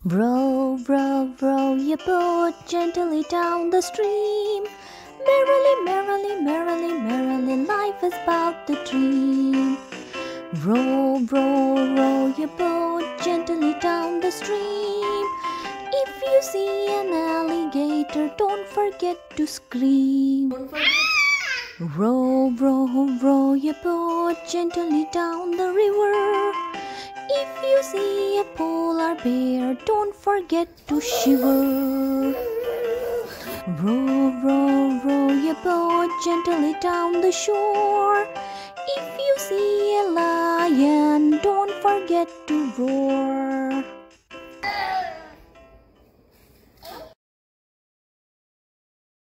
Row, row, row your boat gently down the stream. Merrily, merrily, merrily, merrily, life is but a dream. Row, row, row your boat gently down the stream. If you see an alligator, don't forget to scream. Row, row, row your boat gently down the river. If you see a polar bear, don't forget to shiver. Row, row, row your boat gently down the shore. If you see a lion, don't forget to roar.